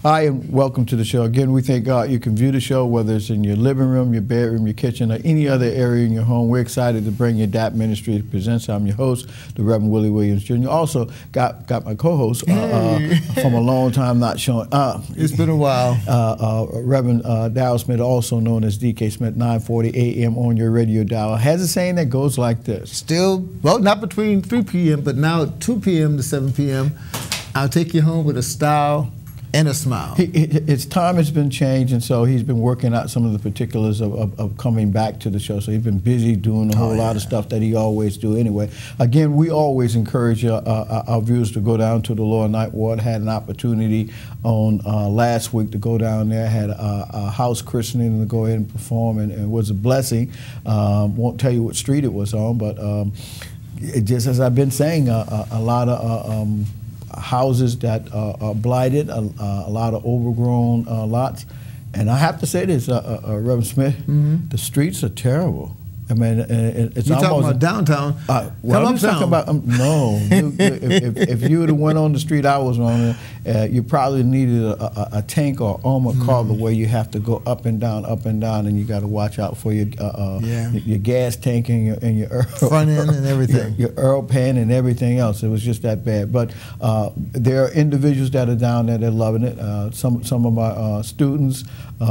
Hi, and welcome to the show. Again, we thank God you can view the show, whether it's in your living room, your bedroom, your kitchen, or any other area in your home. We're excited to bring you DAP Ministry presents. I'm your host, the Reverend Willie Williams Jr. Also got my co-host from a long time not showing. It's been a while. Reverend Darrell Smith, also known as DK Smith, 9:40 a.m. on your radio dial, has a saying that goes like this. Still, well, not between 3 p.m., but now 2 p.m. to 7 p.m. I'll take you home with a style and a smile. His time has been changed, and so he's been working out some of the particulars of coming back to the show. So he's been busy doing a whole lot of stuff that he always do anyway. Again, we always encourage our viewers to go down to the Lower Ninth Ward. Had an opportunity on last week to go down there. Had a house christening to go ahead and perform, and it was a blessing. Won't tell you what street it was on, but just as I've been saying, a lot of houses that are blighted, a lot of overgrown lots. And I have to say this, Reverend Smith, the streets are terrible. I mean, it's you almost... talking about downtown? Well, I'm talking about, no. If you would have went on the street I was on, you probably needed a tank or armored car the way you have to go up and down, and you got to watch out for your gas tank and your front end and everything. Your oil pan and everything else. It was just that bad. But there are individuals that are down there, they're loving it. Some of my students,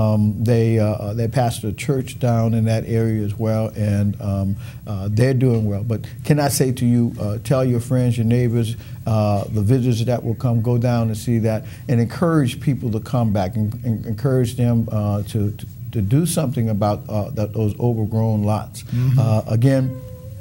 they pastor a church down in that area as well, and they're doing well. But can I say to you, tell your friends, your neighbors, the visitors that will come, go down and see that, and encourage people to come back, and encourage them to do something about those overgrown lots. Again,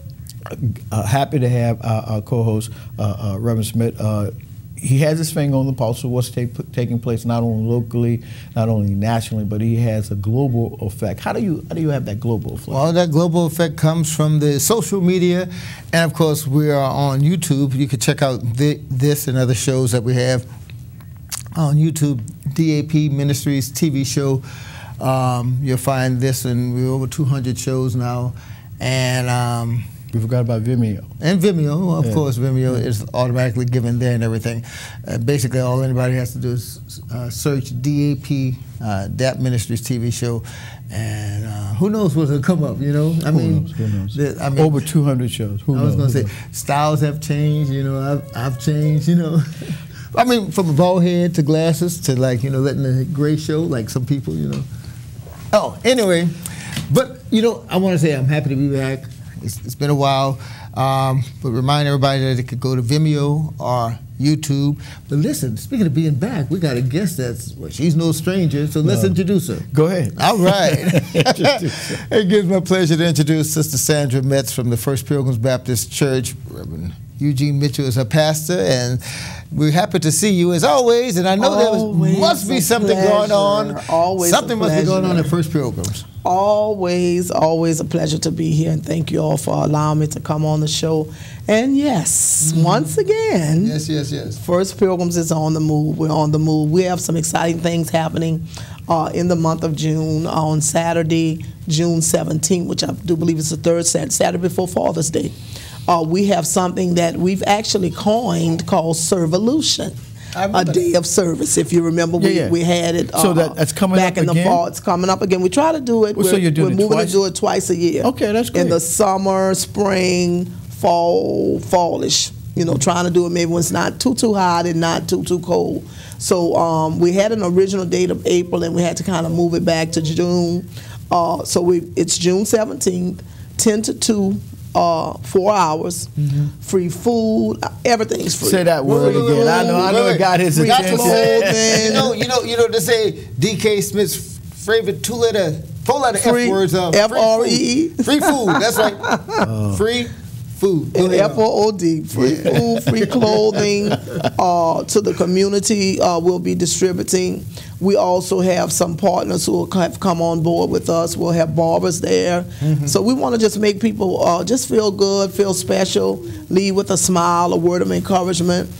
happy to have our co-host, Reverend Smith. He has his finger on the pulse of what's taking place not only locally, not only nationally, but he has a global effect. How do you have that global effect? Well, that global effect comes from the social media, and of course we are on YouTube. You can check out this and other shows that we have on YouTube. DAP Ministries TV show. You'll find this, and we're over 200 shows now, and. We forgot about Vimeo. And Vimeo, well, of course, Vimeo is automatically given there and everything. Basically, all anybody has to do is search DAP, DAP Ministries TV show, and who knows what'll come up, you know? Who knows? I mean, over 200 shows. Who knows? I was going to say, styles have changed, you know, I've changed, you know. I mean, from a bald head to glasses to, like, you know, letting the gray show, like some people, you know. Oh, anyway, but, you know, I want to say I'm happy to be back. It's been a while, but remind everybody that they could go to Vimeo or YouTube. But listen, speaking of being back, we got a guest she's no stranger, so let's introduce her. Go ahead. All right. It gives me pleasure to introduce Sister Sandra Metz from the First Pilgrims Baptist Church. Reverend Eugene Mitchell is her pastor, and we're happy to see you as always. And I know there must be something going on. Something must be going on at First Pilgrims. Always a pleasure to be here, and thank you all for allowing me to come on the show. And yes, once again, yes. First Pilgrims is on the move. We're on the move. We have some exciting things happening in the month of June. On Saturday, June 17th, which I do believe is the third Saturday before Father's Day, we have something that we've actually coined called Servolution. A day of service. If you remember, we had it so that's coming back up in the fall. It's coming up again. We try to do it. Well, so you're doing we're moving to do it twice a year. Okay, that's great. In the summer, spring, fallish. You know, trying to do it maybe when it's not too hot and not too cold. So we had an original date of April, and we had to kind of move it back to June. It's June 17th, 10 to 2. 4 hours, free food, everything's free. Say that word again. I know it got his attention. You know, to say DK Smith's favorite 4-letter F words. F-R-E-E. Free food. That's right. Free food. F-O-O-D. Free food, free clothing to the community. We'll be distributing. We also have some partners who have come on board with us. We'll have barbers there. So we want to just make people just feel good, feel special, leave with a smile, a word of encouragement.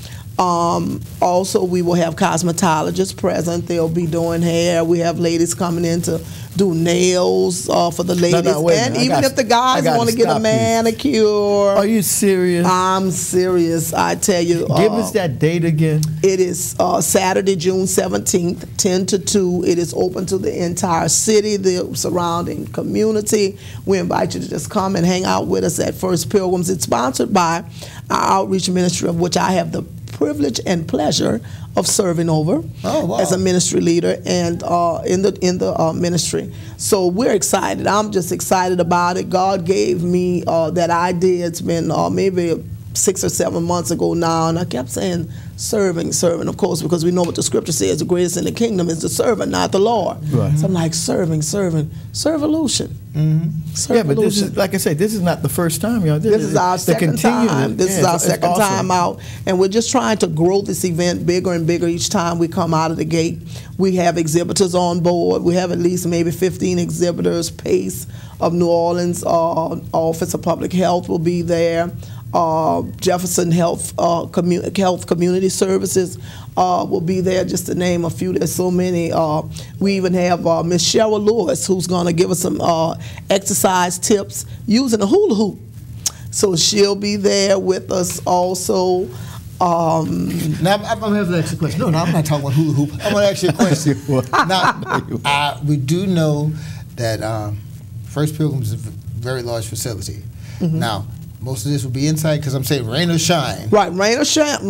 Also, we will have cosmetologists present. They'll be doing hair. We have ladies coming in to do nails for the ladies. No, wait a and minute. even if the guys want to get a manicure. Are you serious? I'm serious, I tell you. Give us that date again. It is Saturday, June 17th, 10 to 2. It is open to the entire city, the surrounding community. We invite you to just come and hang out with us at First Pilgrims. It's sponsored by our outreach ministry, of which I have the privilege and pleasure of serving over as a ministry leader and in the ministry. So we're excited. I'm just excited about it. God gave me that idea. It's been maybe 6 or 7 months ago now, and I kept saying serving, of course, because we know what the scripture says, the greatest in the kingdom is the servant, not the Lord. Right. So I'm like, serving, servolution. Mm-hmm. Yeah, but this is, like I said, this is not the first time, y'all. This is our second time. This is our second time out, and we're just trying to grow this event bigger and bigger each time we come out of the gate. We have exhibitors on board. We have at least maybe 15 exhibitors. PACE of New Orleans, Office of Public Health will be there. Jefferson Health Community Services will be there, just to name a few. There's so many. We even have Miss Cheryl Lewis, who's going to give us some exercise tips using a hula hoop. So she'll be there with us also. Now, I'm going to have to ask you a question. No, I'm not talking about hula hoop. I'm going to ask you a question. Now, we do know that First Pilgrims is a very large facility. Mm-hmm. Now, most of this will be inside because I'm saying rain or shine. Right, rain or shine.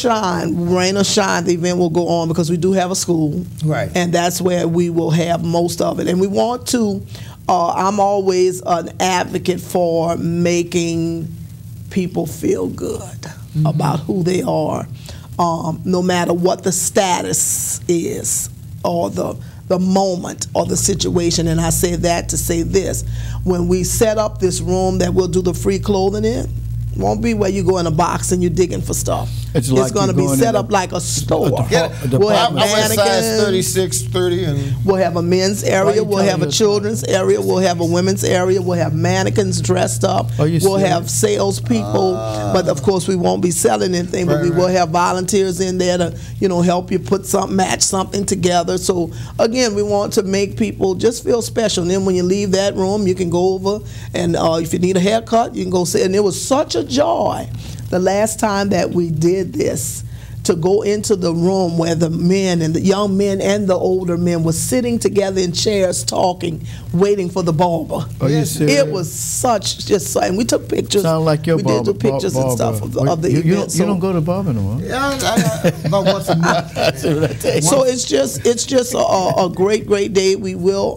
The event will go on because we do have a school. Right. And that's where we will have most of it. And we want to, I'm always an advocate for making people feel good about who they are, no matter what the status is or the moment or the situation. And I say that to say this: when we set up this room that we'll do the free clothing in, it won't be where you go in a box and you're digging for stuff. It's like going to be set up like a store. We'll have mannequins. Size 36, 30, and we'll have a men's area. We'll have a children's area. We'll have a women's area. We'll have mannequins dressed up. We'll have salespeople, but of course we won't be selling anything. But we will have volunteers in there to, help you match something together. So again, we want to make people just feel special. And then when you leave that room, you can go over and if you need a haircut, you can go sit. And it was such a joy the last time that we did this, to go into the room where the men and the young men and the older men were sitting together in chairs talking, waiting for the barber. Are you serious? It was and we took pictures. Sound like your barber. We did do pictures and stuff of the event. You don't go to barber no more. Yeah, about once a month. So it's just a great day. We will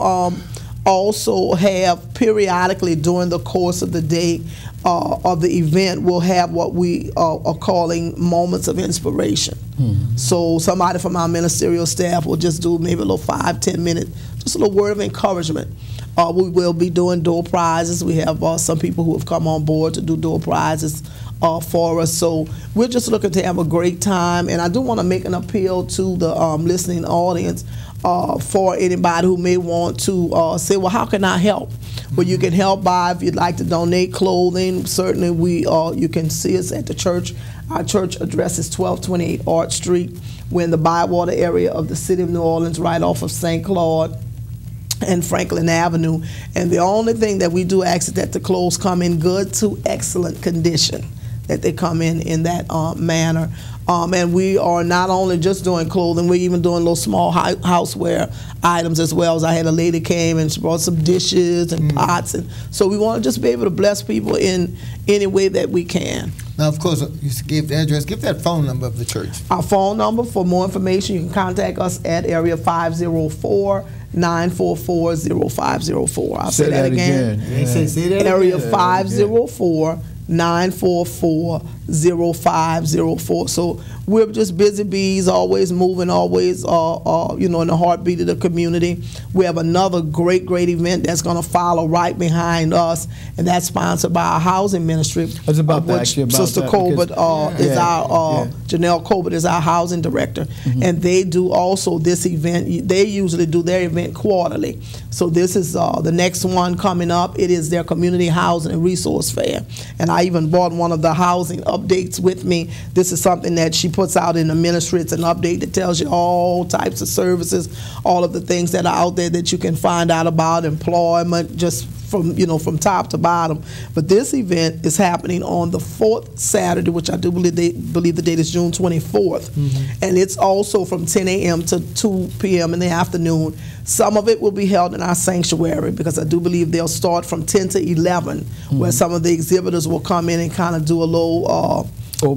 also have periodically during the course of the day of the event, we'll have what we are calling moments of inspiration. So somebody from our ministerial staff will just do maybe a little 5-10 minute, just a little word of encouragement. We will be doing door prizes. We have some people who have come on board to do door prizes for us. So we're just looking to have a great time. And I do want to make an appeal to the listening audience for anybody who may want to say, well, how can I help? Well, you can help by, if you'd like to donate clothing. Certainly, you can see us at the church. Our church address is 1228 Art Street. We're in the Bywater area of the city of New Orleans, right off of St. Claude and Franklin Avenue. And the only thing that we do ask is that the clothes come in good to excellent condition, that they come in that manner. And we are not only just doing clothing, we're even doing little small houseware items as well. As I had a lady came and she brought some dishes and pots, and so we want to just be able to bless people in any way that we can. Now, of course, you give the address. Give that phone number of the church. Our phone number for more information, you can contact us at area 504-944-0504. I'll say that again. Say that area again. 504-944-0504. So we're just busy bees, always moving, always, in the heartbeat of the community. We have another great event that's going to follow right behind us, and that's sponsored by our housing ministry. I was about to ask you about Sister that. Colbert Janelle Colbert is our housing director, and they do also this event. They usually do their event quarterly. So this is the next one coming up. It is their community housing and resource fair, and I even bought one of the housing updates with me. This is something that she puts out in the ministry. It's an update that tells you all types of services, all of the things that are out there that you can find out about, employment, just from top to bottom. But this event is happening on the 4th Saturday, which I do believe the date is June 24th. And it's also from 10 a.m. to 2 p.m. in the afternoon. Some of it will be held in our sanctuary, because I do believe they'll start from 10 to 11, where some of the exhibitors will come in and kind of do a little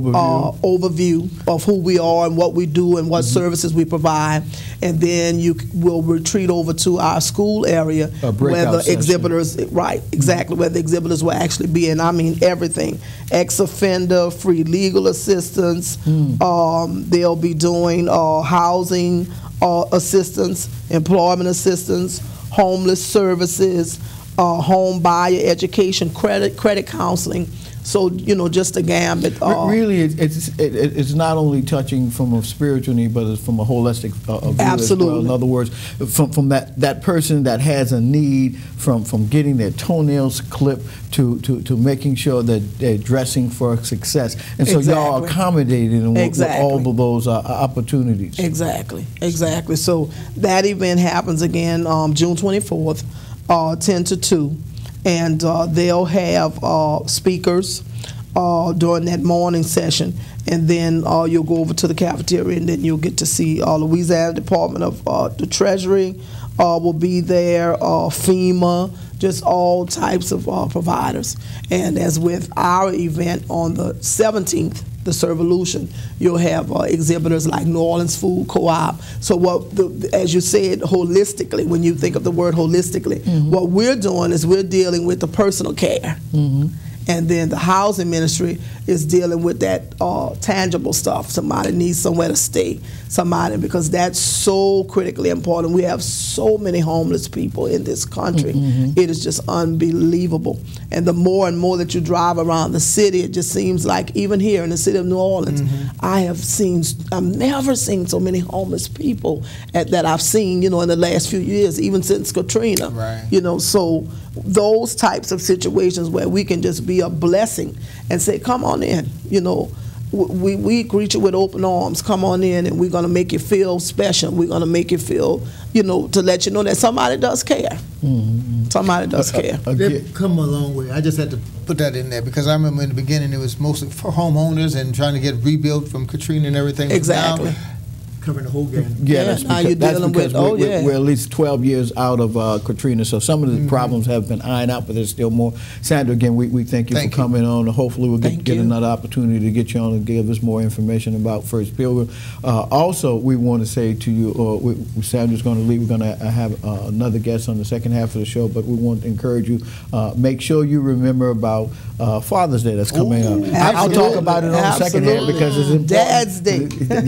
overview of who we are and what we do and what services we provide, and then you will retreat over to our school area where the exhibitors, where the exhibitors will actually be, and I mean everything, ex-offender, free legal assistance, they'll be doing housing assistance, employment assistance, homeless services, home buyer education, credit counseling. So, just a gambit. Really, it's not only touching from a spiritual need, but it's from a holistic view Absolutely. as well. In other words, from that person that has a need, from getting their toenails clipped to making sure that they're dressing for success. And so y'all accommodating with all of those opportunities. Exactly. So that event happens again June 24th, 10 to 2. And they'll have speakers during that morning session, and then you'll go over to the cafeteria, and then you'll get to see Louisiana Department of the Treasury will be there, FEMA, just all types of providers. And as with our event on the 17th, the Servolution, you'll have exhibitors like New Orleans Food Co-op. So as you said, holistically, when you think of the word holistically, what we're doing is we're dealing with the personal care. And then the housing ministry is dealing with that tangible stuff. Somebody needs somewhere to stay. Because that's so critically important. We have so many homeless people in this country. It is just unbelievable. And the more and more that you drive around the city, it just seems like, even here in the city of New Orleans, I've never seen so many homeless people that I've seen, in the last few years, even since Katrina. So those types of situations where we can just be a blessing and say, come on in, we greet you with open arms. Come on in, and we're going to make you feel special. We're going to make you feel, to let you know that somebody does care. Somebody does care. They've come a long way. I just had to put that in there, because I remember in the beginning it was mostly for homeowners and trying to get rebuilt from Katrina and everything. Exactly. Covering the whole game. That's because we're at least 12 years out of Katrina, so some of the problems have been ironed out, but there's still more. Sandra, again, we thank you for coming on. Hopefully we'll get another opportunity to get you on and give us more information about First Pilgrim. Also, we want to say to you, Sandra's going to leave. We're going to have another guest on the second half of the show, but we want to encourage you, make sure you remember about Father's Day that's coming up. I'll talk about it on the second half, because it's important. Dad's Day.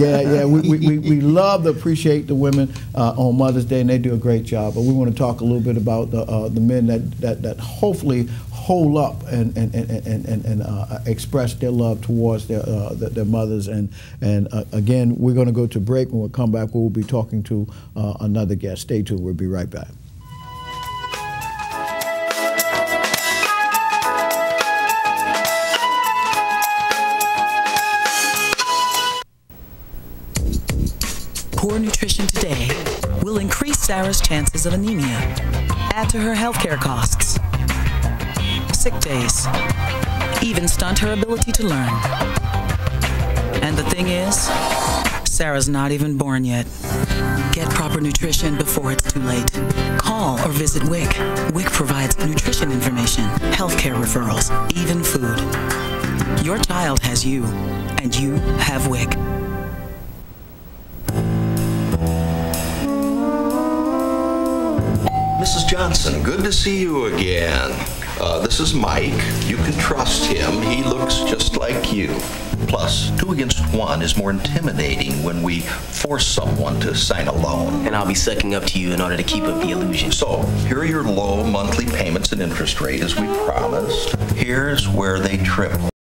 We love to appreciate the women on Mother's Day, and they do a great job. But we want to talk a little bit about the men that hopefully hold up and express their love towards their mothers. And again, we're going to go to break. When we come back, we'll be talking to another guest. Stay tuned. We'll be right back. Poor nutrition today will increase Sarah's chances of anemia, add to her healthcare costs, sick days, even stunt her ability to learn. And the thing is, Sarah's not even born yet. Get proper nutrition before it's too late. Call or visit WIC. WIC provides nutrition information, healthcare referrals, even food. Your child has you, and you have WIC. Mrs. Johnson, good to see you again. This is Mike. You can trust him. He looks just like you. Plus, 2 against 1 is more intimidating when we force someone to sign a loan. And I'll be sucking up to you in order to keep up the illusion. So, here are your low monthly payments and interest rate as we promised. Here's where they triple.